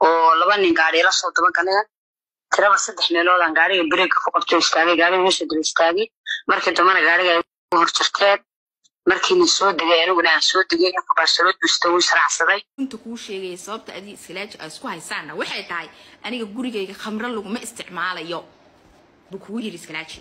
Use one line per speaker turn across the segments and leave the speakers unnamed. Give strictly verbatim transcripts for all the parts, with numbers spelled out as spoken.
oo laba nin gaari la soo daba galeen tiraba saddex meelood aan gaariga break ku qabtay istaagay gaariga meesha dul istaagay markii dambana gaariga hor jirteen markii la soo degay aniguna aan soo degay inta baasalood busto way sraacsaday
inta ku sheegay sababta adii iskalaaj isku haysaana waxay tahay aniga gurigayga khamro lagu ma isticmaalayo buku yiri iskalaaj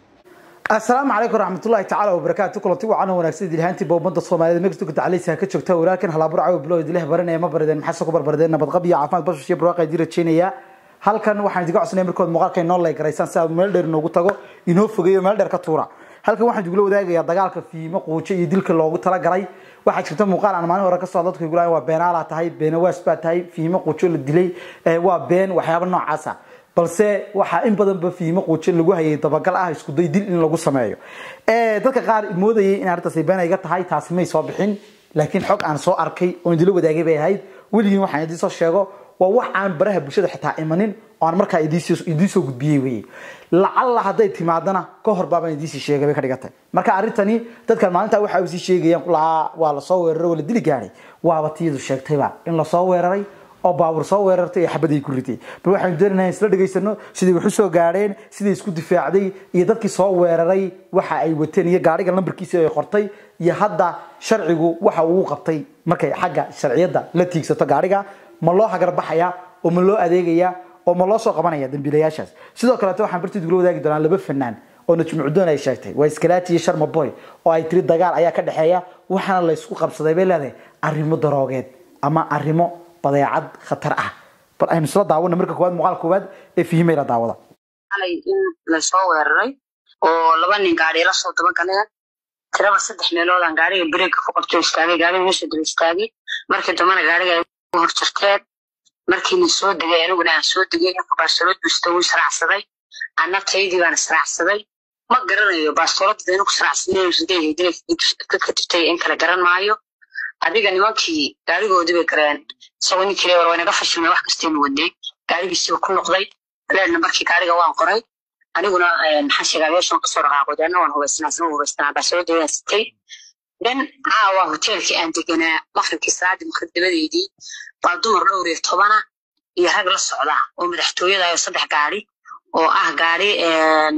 السلام عليكم ورحمة الله تعالى وبركاته كل طيب وعنا ونكسي دلهانتي بومد الصومالية مكتوب كنت عليه سهكت شكتها ولكن هلا برعوا بلود له برنا ما بردين محسن كبر بردين نبض غبي عفان بس شيء برواقع ديرة تشينية هل كان واحد يقع سنة مركود مقارك إنه لايك رئيسان ساب ملدر نوجتاجو إنه فوقيه ملدر كتورة هل كان واحد يقوله ده يا دجالك في مقوى شيء يدلك اللوجو ترى جري واحد شفته مقال أنا ما أنا وراك الصادات يقول هو بين على تهاي بين واسبات هاي في مقوى شيء الدلي وبين وحياب النوع عسى balse waxa in badan ba fiimo qoojin lagu hayay dabagal ah isku day dil in lagu sameeyo ee dadka qaar moodayay in arrintaas ay beenayga tahay taasi may soo bixin laakiin xog aan soo arkay oo indilo wadaagay bay ahayd waligiin waxaan idin soo sheego waa wax aan baraha bulshada xitaa imanin oo aan markaa idin idin soo gudbiyay weey lacalla haday timaadana ka hor baaban idin sheegay bay ka dhigatay marka arrintani dadka maalinta waxa ay sheegayaan kulaa waa la soo weeraray wala dili gaaray waaba tiidu sheegtayba in la soo weeraray oo baabur soo weerartay xabaday ku ritay bal waxaan doonaynaa isla dhageysano sidii wax soo gaareen sidii isku difaacday iyo dadkii soo weeraray waxa ay wateen iyo gaariga lambarkiisa ay qortay iyo hadda sharcigu waxa uu qabtay markay xagga sharciyada la tiigsato gaariga ma loo hagar baxaya oo ma loo adeegaya oo ma loo soo qabanaya dambiilayaashaas sidoo kale waxaan bartid guloo wadaagi doonaa laba fanaan oo najmu cudoon ay sheegtay waa iskalaati iyo sharma boy oo ay tiri dagaal ayaa ka dhaxeeya waxana la isku qabsaday bay leedahay arrimo daroogeed ama arrimo badeecad khatar ah bal aynu soo daawano marka koowaad muuqaal koowaad ee fiimayla daawada
alay in la soo weeraray oo laba nin gaari la soo daba galeen tiraba saddex meelood aan gaariga break ku qabtay istaagay gaariga meesha dul istaagay markii dambana gaariga hor jirteen markii la soo degay aniguna aan soo degay inta baasalood busto way sraacsaday ana taydii baan sraacsaday ma garanayo baasalood inuu ku sraacsanay sidee idin ka katay in kala garan maayo adiga nimankii gaarigoodii bay gareen soo in kale war wanaga fashilmay wax kasta inuu waday gaarigiisii ku noqday leedna markii gaariga waan qoray aniguna maxaa sheegay meeshan ka soo raqaaqo deena waan hubaysnaa soo hubaysnaa baasaloodii sitay dan aawa hotelkii aan deganaa maqribkii salaadii maqribadeedii baa dumar dhowr iyo toban iyo rag la socda oo madaxtooyada ay saddex gaari oo ah gaari een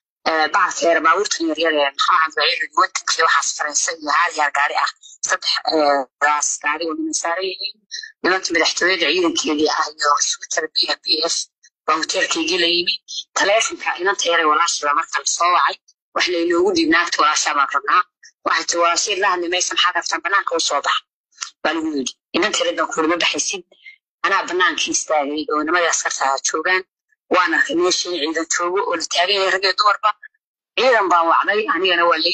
baakeer baabuurta yaryar ee maxamed baciid wadkii waxa faransa iyo hal yar gaari ah saddex raas gaari oo misaariyay nimanka madaxtooyada ciidankeedii ah iyo isbital B F F baa hotelkii la yimi taleefanka inanta yaray walaasha marka la soo wacay wax la inoogu dibnaagto walaasha baan rabnaa waxa tawaasir la hadlaysan xaqaftan banaanka oo soo bax baa lagu yiri inanta yaray ku ma baxaysid ana banaanka istaagay oo nimadaas ka soo joogan وانا ماشي عند توجو والتاريخ رجع دوربا إذا باوعدي أنا أنا ولي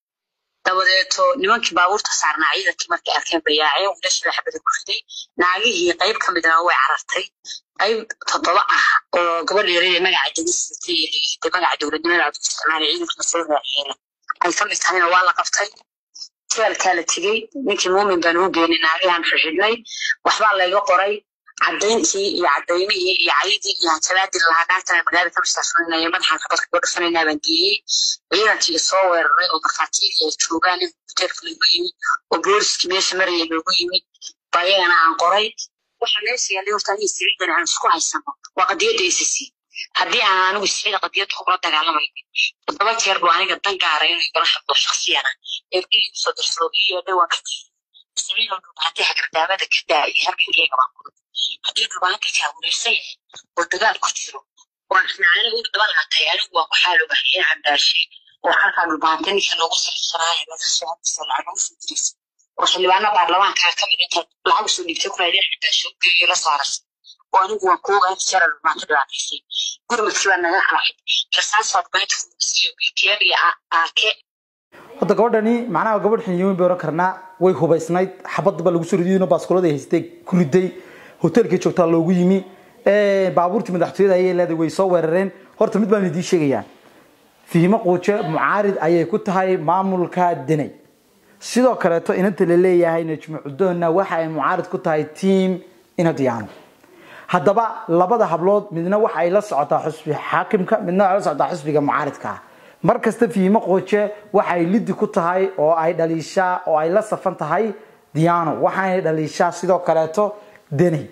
تبدأتو نمك باور تصارنا عيدا كما كأركان بياعي وليش بحب الكردي نعليه هي قيب كم بدنا هو عرفتي قيب تطلع وقبل يريد ما قاعد يدستي اللي ما قاعد يريد ما قاعد يستعمل عيدا في الصيف الحين أي كم يستعمل والله قفتي تيار كانت تجي نك مؤمن بنو بين نعليه عن حجلي وحبا الله يقرأي عدينتي يا عديني يا عيدي يا تبادل الهدات أنا مقالة مستشفى إنه يمدح خبرك برفن إنه بدي عينتي الصور وبخاتير يشوفان بتعرف الويمي وبورس كمية مرة الويمي بايعنا عن قريب وحناس اللي هو تاني سعيد عن سكوع السما وقضية إساسي هدي أنا والسعيد قضية خبرات على ما يبي طبعا يربو أنا قد تنقارين يبرح بالشخصية أنا يبقي صدر صلوبية ده وقت السعيد لو بعتها كردامة كده يهرب ليه كمان hadii dubaanka ka wareysay oo dagaal ku jiro oo xanaanada uu dagaal tayaalo waa ku xaalo baxay cadaashi oo halka dubaanka ninka lagu saxsanaay la soo salaamo fiidris oo xilwaana baarlamaanka ka mid ah lacag soo dhigtay ku leeyahay cadaashi oo la saaray oo anigu waan ku ogaan jiray dubaanka dhacay gurmadkii waa naga xaaqay rasaasad bayt iyo kiyari aake
hada gabadhani macnaha gabadh xiyuun bay oran karnaa way hubaysnayd xabadba lagu soo ridiyay baaskoolada haystay ku riday hotelkii joogta loogu yimi ee baabuurtii madaxtooyada ay leedahay way soo weerareen horta mid baan idin sheegayaan fiimo qooje mucaarid ayay ku tahay maamulka dinay sidoo kale to inta la leeyahay najmu cudoonna waxa ay mucaarid ku tahay team ina diyaano hadaba labada hablood midna waxa ay la socotaa xisbi xaakimka midna la socotaa xisbiga mucaaridka markasta fiimo qooje waxa ay lid ku tahay oo ay dhaliisha oo ay la safan tahay diyaano waxa ay dhaliisha sidoo kale to deni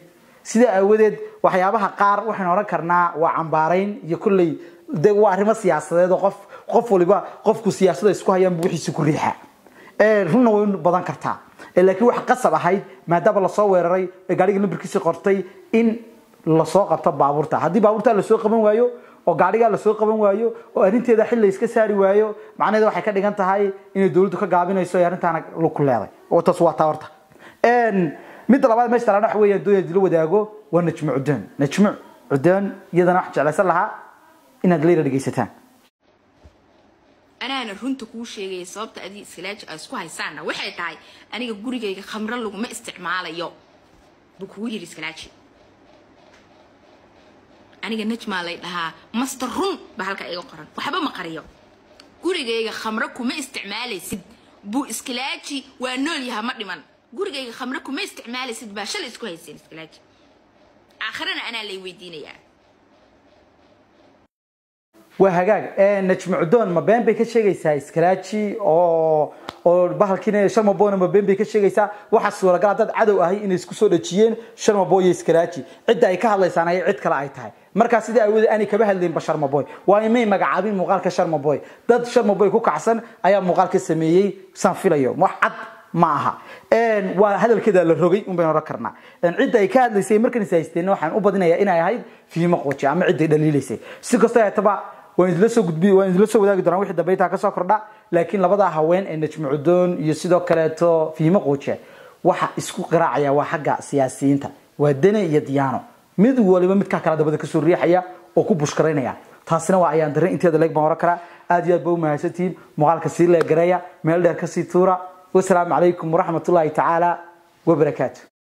sida awadeed waxyaabaha qaar waxaan oran karnaa waa cambaarayn iyo kulley de waa arrimo siyaasadeed oo qof qof waliba qofku siyaasadda isku hayaan wixiisa ku riixa ee runna way badan kartaa laakiin wax qasab ahayd maadaama la soo weeraray gaariga numberkiisa qortay in la soo qabto baabuurta haddii baabuurta la soo qaban waayo oo gaariga la soo qaban waayo oo arinteeda xil la iska saari waayo macnaheedu waxay ka dhigan tahay in dawladdu ka gaabinayso arintaana ku leeday oo taas waa tawarta een mid labaad meesha talana wax weeyaan dooyay dilo wadaago waa najmu cudaan najmu cudaan iyadana wax jeclaysan lahaa inaad leeyahay dhageysataan
أنا رنت كوشي جي صابت أدي سلاج أسكو هاي سنة واحد تاعي أنا جوري جي خمرة لو ما استعمال يو بكوير سلاج أنا جنتش ما لها مسترون بهالك أيو قرن وحبا ما قريو جوري جي خمرة كو ما استعمال سد بو سلاجي ونول يها مدمن جوري جي خمرة كو ما استعمال سد باشل أسكو هاي سين سلاج آخرنا أنا اللي ويديني يعني
وهاجاج نجم عدون ما بين بيك شيء جيسا سكراتشي أو أو بحالكين شرم بون ما بين بيك شيء جيسا واحد صورة قاعدة عدو هاي إن يسكسور الشيين شرم بوي سكراتشي عدة أيكها الله يسانا عد كلا عيتها مركز سيدا أود أني كبه اللي بشرم بوي وأنا مين مقعدين مقال كشرم بوي ضد شرم بوي كوك عسن أيام مقال كسمية سنفيلا يوم واحد معها إن وهذا الكذا الرجي وبين ركرنا إن عدة أيكها اللي سي مركز سيستنوا حن وبدنا يا إنا هاي في مقوتش عم عدة دليل سي سكستة تبع وين لسه قدبي وين لسه وذاك درنا واحد بيتها كسر كردا لكن لبضع هوين إن نجم عدون يصيدوا كلاته في مقوتش واحد اسكو قراعية واحد سياسيين تا ودنا يديانو مد ولا مد كهكلا ده بدك سورية حيا وكوبش كرينا يا تحسنا وعيان درين أنت هذا لك بمركرة أديات بو مهستين مقال كسير لجرايا مال ده كسيتورة والسلام عليكم ورحمة الله تعالى وبركاته.